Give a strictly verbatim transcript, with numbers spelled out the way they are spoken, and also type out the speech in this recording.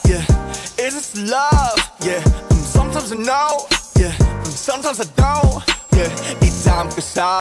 yeah. Is this love? Yeah. Sometimes I know, yeah. Sometimes I don't, yeah. Each time, 'cause I